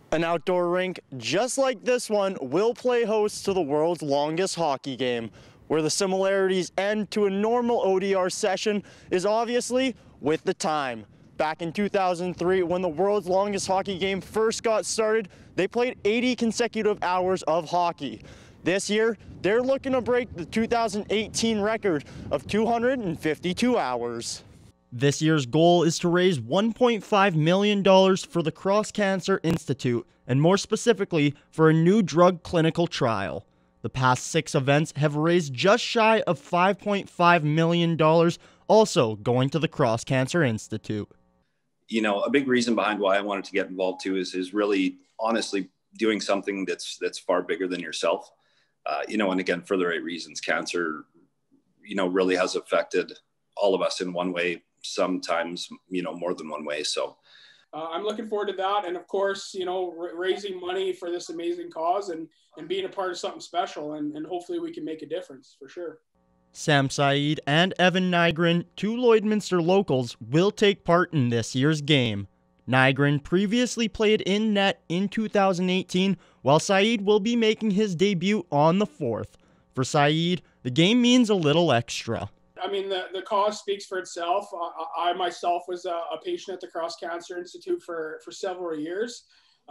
An outdoor rink just like this one will play host to the world's longest hockey game. Where the similarities end to a normal ODR session is obviously with the time. Back in 2003, when the world's longest hockey game first got started, they played 80 consecutive hours of hockey. This year, they're looking to break the 2018 record of 252 hours. This year's goal is to raise $1.5 million for the Cross Cancer Institute, and more specifically, for a new drug clinical trial. The past 6 events have raised just shy of $5.5 million, also going to the Cross Cancer Institute. You know, a big reason behind why I wanted to get involved too is really honestly doing something that's far bigger than yourself. And again, for the right reasons. Cancer, really has affected all of us in one way, sometimes, more than one way. So I'm looking forward to that. And of course, raising money for this amazing cause and being a part of something special. And hopefully we can make a difference for sure. Sam Saeed and Evan Nygren, 2 Lloydminster locals, will take part in this year's game. Nygren previously played in net in 2018, while Saeed will be making his debut on the 4th. For Saeed, the game means a little extra. I mean, the cause speaks for itself. I myself was a patient at the Cross Cancer Institute for several years.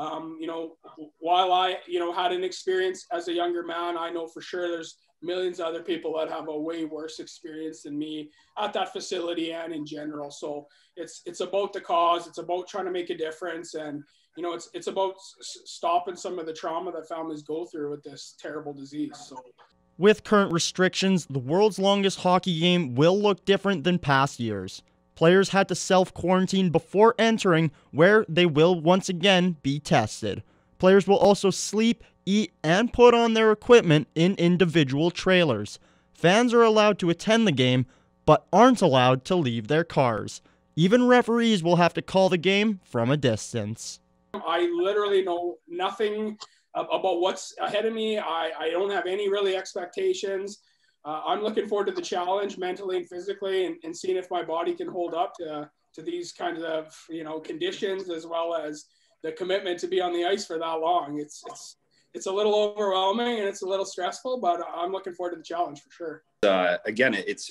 While I, had an experience as a younger man, I know for sure there's millions of other people that have a way worse experience than me at that facility and in general. So it's about the cause. It's about trying to make a difference. And, it's about stopping some of the trauma that families go through with this terrible disease. So. With current restrictions, the world's longest hockey game will look different than past years. Players had to self-quarantine before entering, where they will once again be tested. Players will also sleep, eat, and put on their equipment in individual trailers. Fans are allowed to attend the game, but aren't allowed to leave their cars. Even referees will have to call the game from a distance. I literally know nothing about what's ahead of me. I don't have any really expectations. I'm looking forward to the challenge mentally and physically and seeing if my body can hold up to these kinds of, conditions, as well as the commitment to be on the ice for that long. It's a little overwhelming and it's a little stressful, but I'm looking forward to the challenge for sure. Again, it's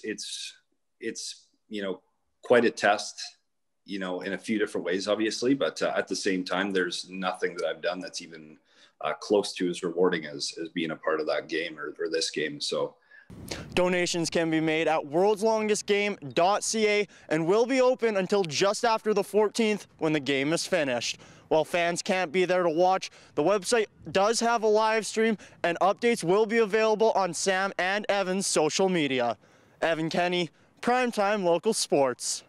quite a test, in a few different ways, obviously, but at the same time, there's nothing that I've done that's even close to as rewarding as being a part of that game or this game. So donations can be made at worldslongestgame.ca and will be open until just after the 14th when the game is finished. While fans can't be there to watch, the website does have a live stream and updates will be available on Sam and Evan's social media. Evan Kenny, Primetime Local Sports.